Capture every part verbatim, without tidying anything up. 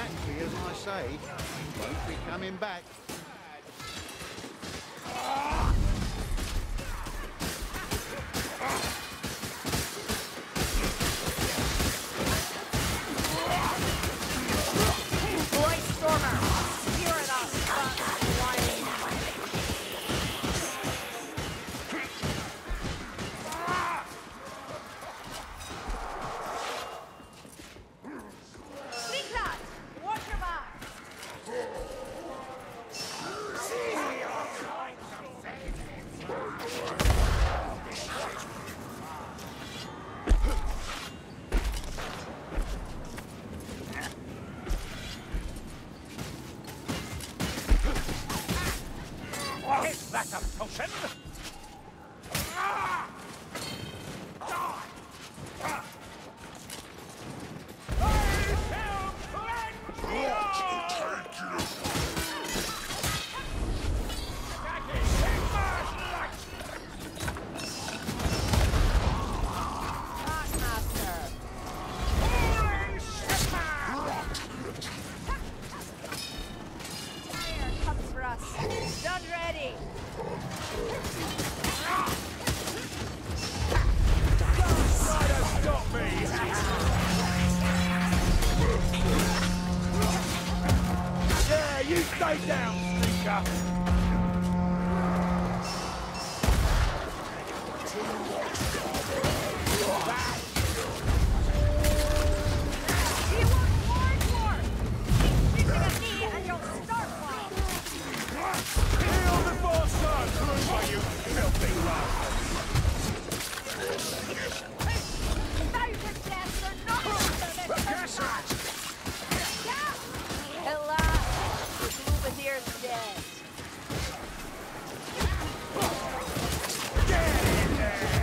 exactly as I say. He won't be coming back. Voice Stormer! Spirit us! Flying! Sneak that! Watch your back! Is that a potion? Done ready! Try to stop me! Yeah, you stay down, sneaker! Do you want more more? Keep shooting at me and you'll start one! Heal before sun! By you filthy rascals! Thousand deaths are not worth it! Alas, Lumineer's dead. Get in there!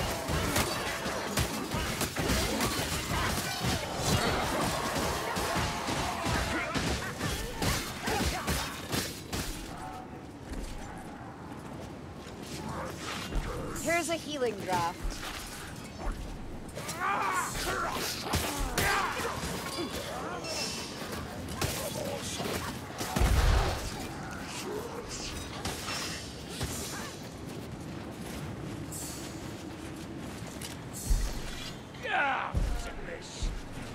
Here's a healing draft. Yeah, sickness.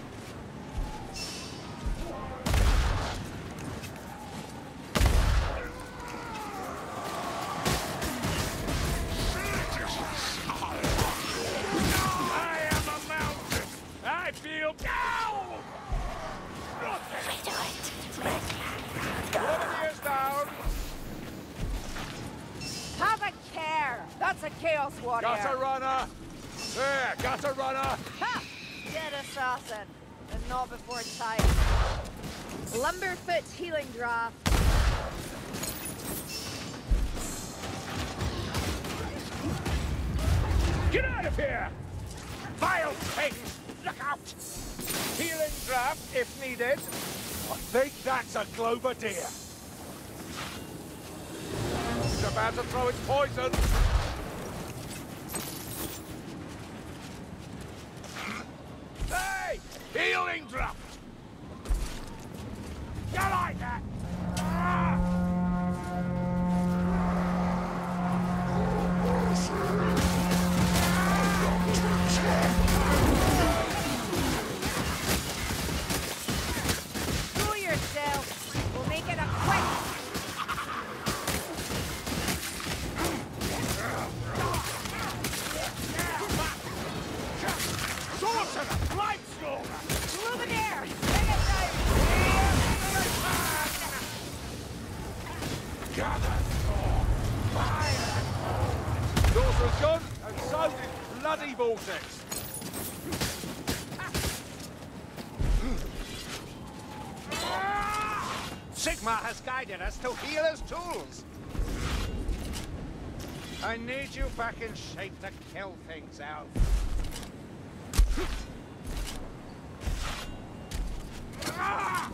I am a mountain. I feel down. Lumineer's down. Have a care! That's a Chaos Warrior! Got a runner. There, got a runner. Ha! Dead assassin. And not before time. Lumberfoot healing draft. Get out of here! Vile things! Look out! Healing draft if needed. I think that's a Glover deer. It's about to throw its poison. Hey! Healing draft! You like that? Ah! Do yourself. We'll make it a quick. Sorcerer! Blightstormer! Lumineer! Bring it down! Gather storm! Fire! Sorcerer's gone, and so did bloody Vortex! Sigma has guided us to healer's tools! I need you back in shape to kill things, Alf. Ah!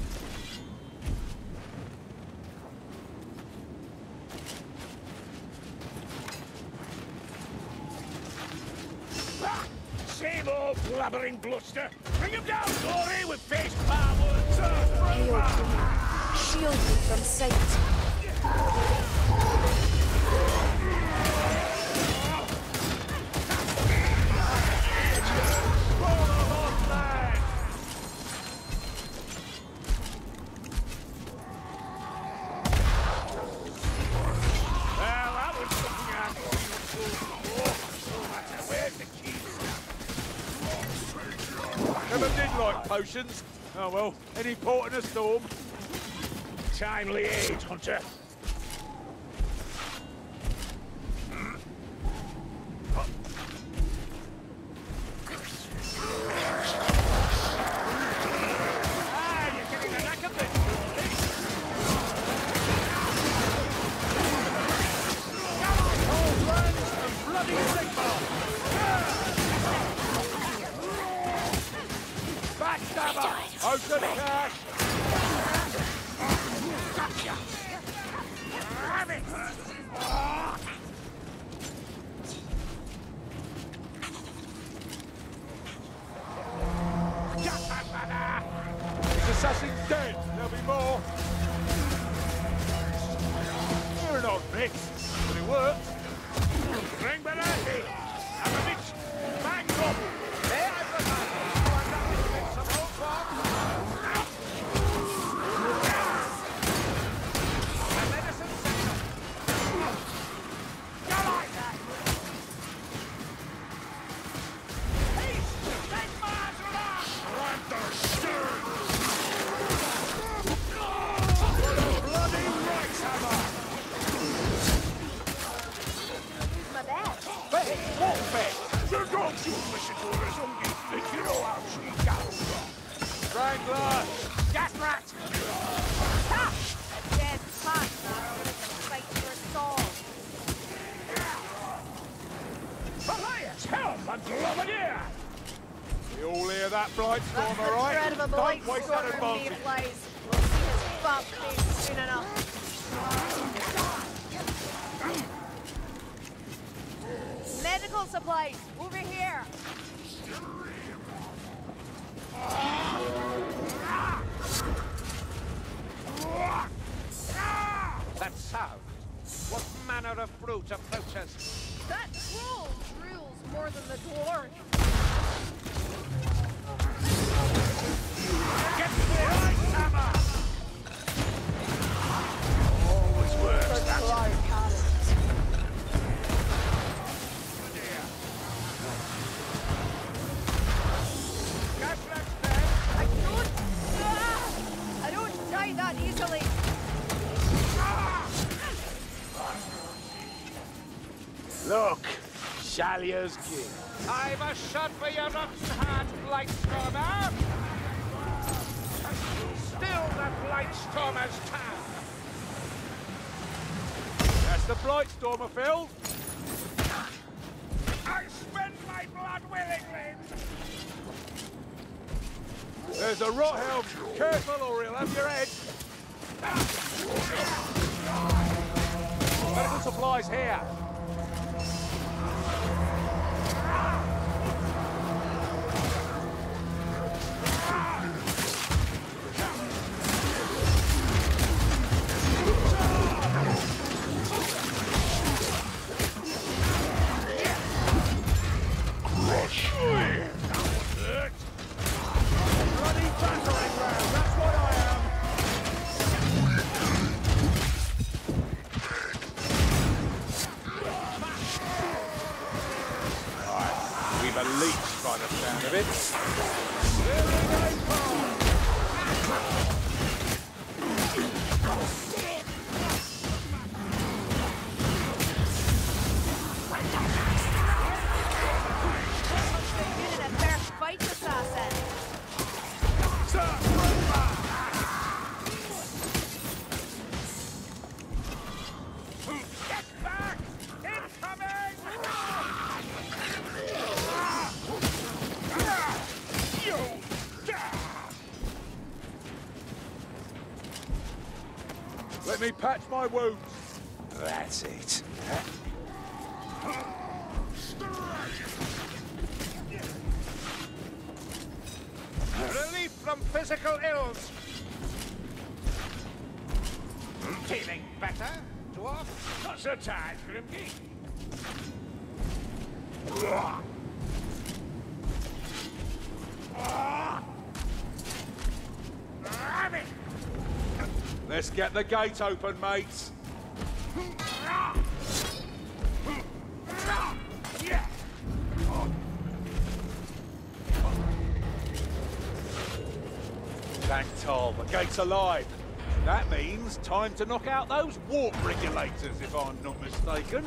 Ah! Same old blabbering bluster! Bring him down, Glory, with face power! shield me from sight. Never did like potions. Oh well, any port in a storm. Timely aid, Hunter. Ah, you're getting the knack of this. Come on, old friends, and bloody Sigmar! Backstabber! Open cash! Gotcha! Have it! This assassin's dead! There'll be more! You're an odd mix, but it works. Ring Berardi! Have a bitch! Bang up! There, I've got that! Wrangler! Gas rat! Ha! A dead pack now that can fight for a soul. Elias, help! A Glomadier! We all hear that, Blightstorm, That's the all right? threat of a Don't waste that Blightstorm advantage. Mayflies. We'll see his bump face soon enough. Medical supplies, over here. That sound. What manner of brute approaches? That troll drools more than the dwarf. Get to the ice hammer! Always works, that. Gas rat's dead. I don't... Ah! I don't die that easily. Look, Shalia's gift. I've a shot for your rotten heart, Blightstormer! Still the Blightstormer's town! That's the Blightstormer, Phil. I spend my blood willingly! There's a rot helm. Careful or he'll have your head. Medical supplies here. Bloody battering ram, that's what I am! Alright, we've a leech by the sound of it. Here we go, Paul! Good in a fair fight, assassin. Get back! Incoming! You! Let me patch my wounds. That's it. Relief from physical ills. matter, dwarf? Not so tight, Grimke. Let's get the gate open, mates. Thank Tol, the gate's alive. That means time to knock out those warp regulators, if I'm not mistaken.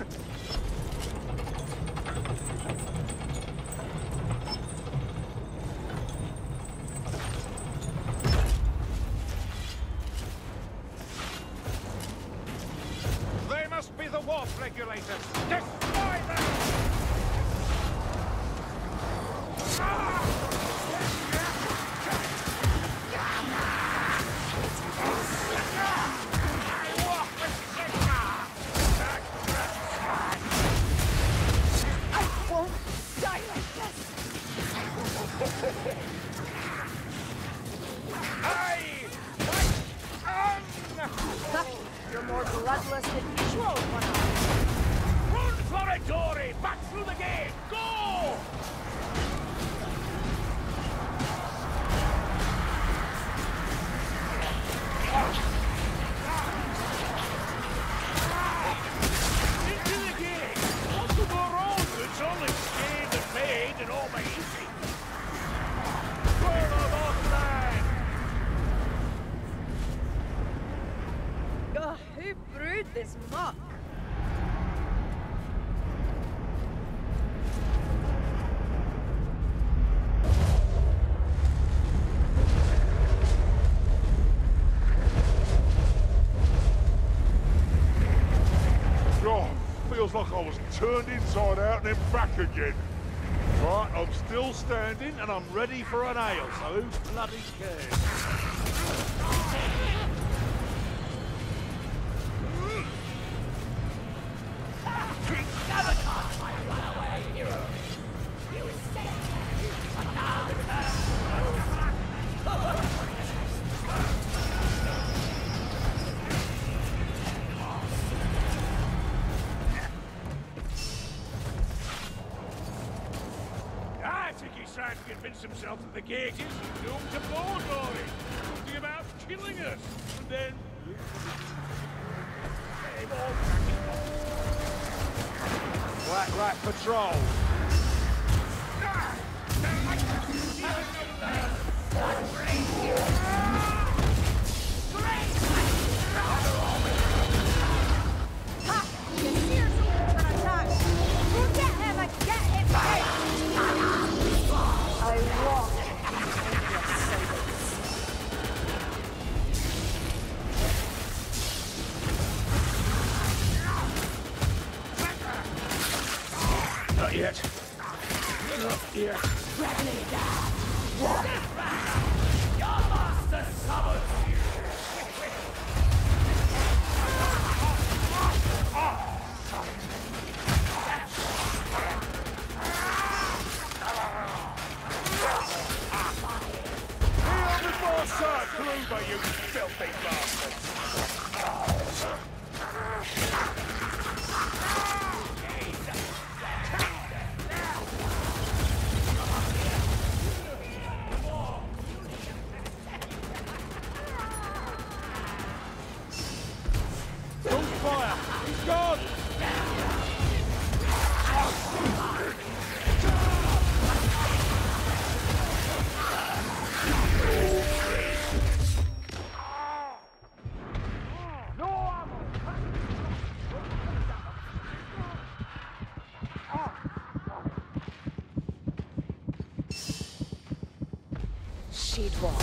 They must be the warp regulators. Destroy them! I won't die like this! Aye! Fight on! You're more bloodless than usual, one Run for it, Dory! Back through the gate! Go! Into the gate! What's to go wrong? It's only scathed and made and all my easy. Burn them off, lad! Ugh, who brewed this muck? God, feels like I was turned inside out and then back again. Right, I'm still standing and I'm ready for an ale, so who bloody cares? I think he's trying to convince himself that the gate is doomed to blow, Dory. Something about killing us. And then... Same old Black Rat Patrol. Ha! You hear someone an attack! Go get him and get him right! I walk into your silence. Not yet. Not yet. Kneel before Sir Kluber, you filthy bastards! Don't fire! He's gone! She'd walk.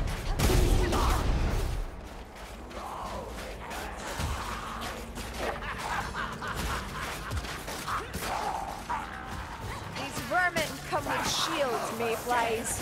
These vermin come with shields, mayflies.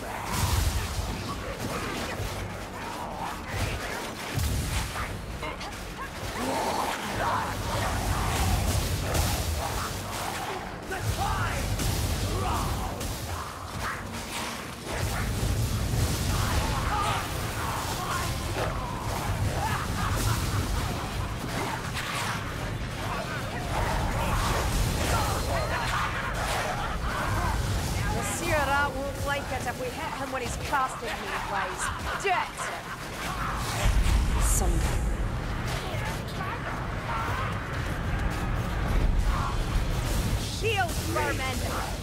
in these ways. Do it! Someday. Shield, vermin!